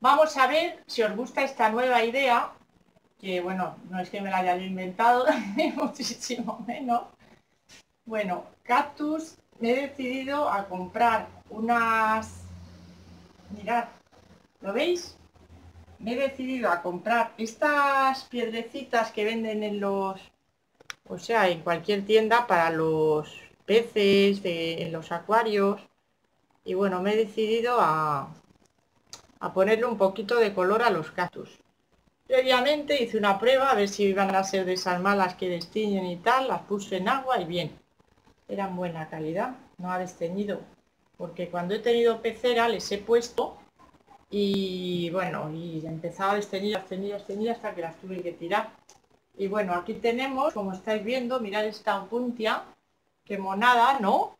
Vamos a ver si os gusta esta nueva idea, que bueno, no es que me la haya yo inventado, ni muchísimo menos. Bueno, cactus, me he decidido a comprar unas... Mirad, ¿lo veis? Me he decidido a comprar estas piedrecitas que venden en los... O sea, en cualquier tienda para los peces, en los acuarios. Y bueno, me he decidido a ponerle un poquito de color a los cactus. Previamente hice una prueba a ver si iban a ser de esas malas que destiñen y tal, las puse en agua y bien, eran buena calidad, no ha desteñido, porque cuando he tenido pecera les he puesto y bueno, y empezaba a desteñir hasta que las tuve que tirar. Y bueno, aquí tenemos, como estáis viendo, mirad esta opuntia, qué monada, ¿no?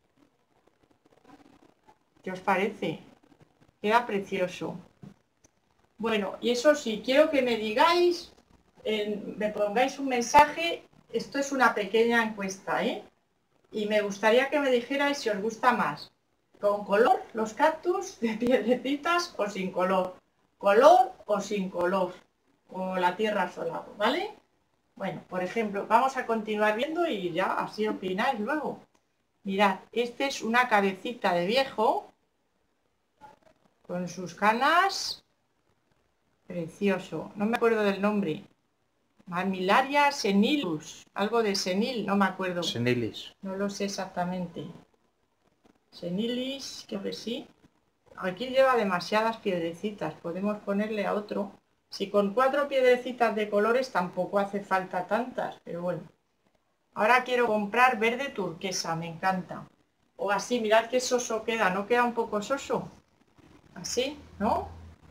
¿Qué os parece? Queda precioso. Bueno, y eso sí, quiero que me digáis, me pongáis un mensaje, esto es una pequeña encuesta, ¿eh? Y me gustaría que me dijerais si os gusta más, con color los cactus de piedrecitas o sin color, color o sin color, o la tierra sola, ¿vale? Bueno, por ejemplo, vamos a continuar viendo y ya así opináis luego. Mirad, este es una cabecita de viejo, con sus canas, precioso, no me acuerdo del nombre. Mammillaria senilus, algo de senil, no me acuerdo. Senilis. No lo sé exactamente. Senilis, creo que sí. Aquí lleva demasiadas piedrecitas, podemos ponerle a otro. Si con 4 piedrecitas de colores tampoco hace falta tantas, pero bueno. Ahora quiero comprar verde turquesa, me encanta. O así, mirad qué soso queda, ¿no queda un poco soso? Así, ¿no?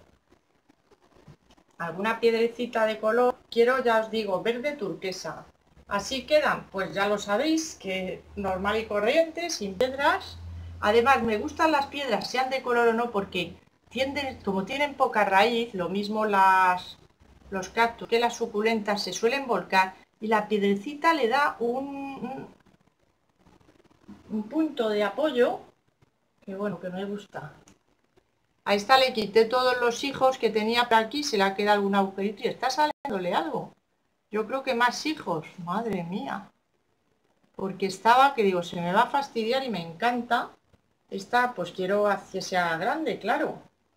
Alguna piedrecita de color, quiero, ya os digo, verde turquesa. Así quedan, pues ya lo sabéis, que normal y corriente, sin piedras. Además, me gustan las piedras, sean de color o no, porque tienden, como tienen poca raíz, lo mismo los cactus que las suculentas se suelen volcar y la piedrecita le da un punto de apoyo que bueno, que me gusta. A esta le quité todos los hijos que tenía por aquí, se le ha quedado algún agujerito y está saliéndole algo. Yo creo que más hijos, madre mía. Porque estaba, que digo, se me va a fastidiar y me encanta. Esta, pues quiero que sea grande, claro.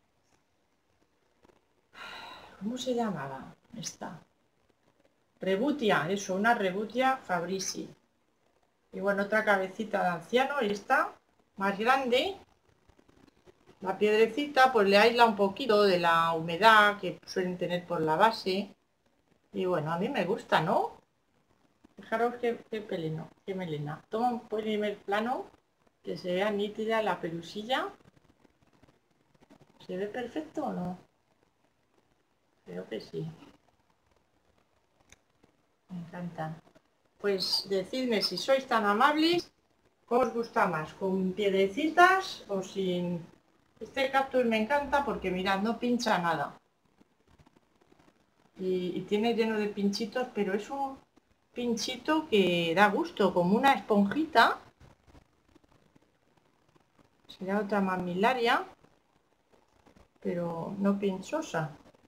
¿Cómo se llamaba esta? Rebutia, eso, una Rebutia fabrici. Y bueno, otra cabecita de anciano, y esta, más grande. La piedrecita, pues le aísla un poquito de la humedad que suelen tener por la base. Y bueno, a mí me gusta, ¿no? Fijaros qué pelino, qué melena. Toma un primer plano que se vea nítida la pelusilla. ¿Se ve perfecto o no? Creo que sí. Me encantan. Pues decidme si sois tan amables, ¿cómo os gusta más? ¿Con piedrecitas o sin? Este cactus me encanta porque mirad, no pincha nada. Y tiene lleno de pinchitos, pero es un pinchito que da gusto, como una esponjita. Será otra mamilaria, pero no pinchosa.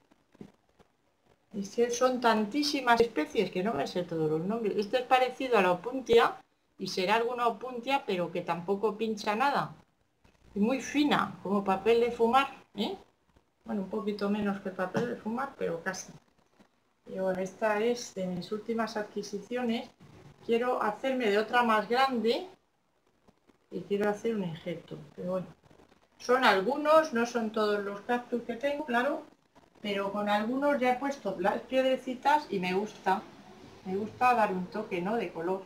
Es que son tantísimas especies que no me sé todos los nombres. Este es parecido a la opuntia y será alguna opuntia, pero que tampoco pincha nada. Y muy fina, como papel de fumar, ¿eh? Bueno, un poquito menos que papel de fumar, pero casi. Y bueno, esta es de mis últimas adquisiciones. Quiero hacerme de otra más grande y quiero hacer un injerto. Pero bueno, son algunos, no son todos los cactus que tengo, claro, pero con algunos ya he puesto las piedrecitas y me gusta dar un toque, ¿no?, de color.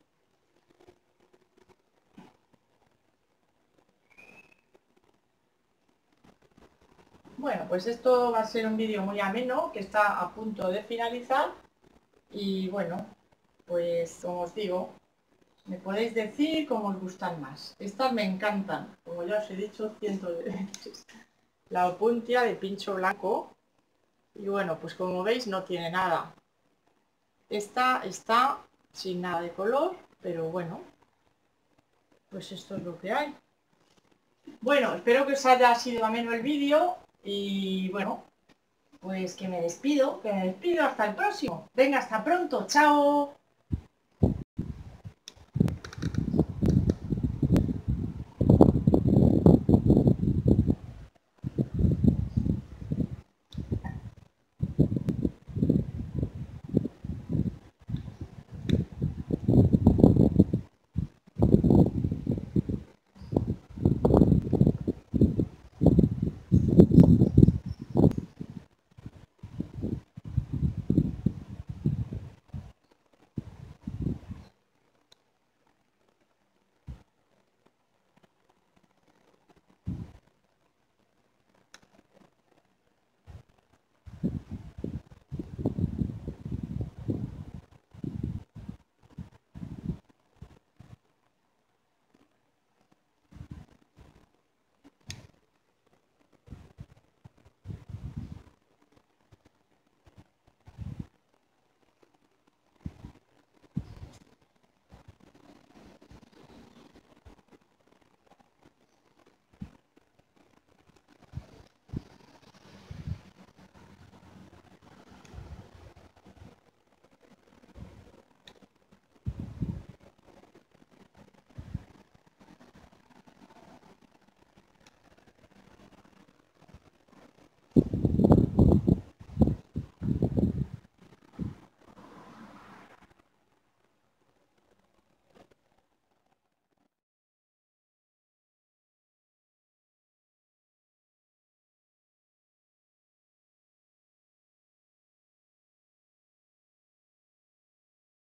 Bueno, pues esto va a ser un vídeo muy ameno que está a punto de finalizar y bueno, pues como os digo, me podéis decir cómo os gustan más. Estas me encantan, como ya os he dicho cientos de veces. La opuntia de pincho blanco y bueno, pues como veis no tiene nada. Esta está sin nada de color, pero bueno, pues esto es lo que hay. Bueno, espero que os haya sido ameno el vídeo Y bueno, pues que me despido hasta el próximo. Venga, hasta pronto, chao.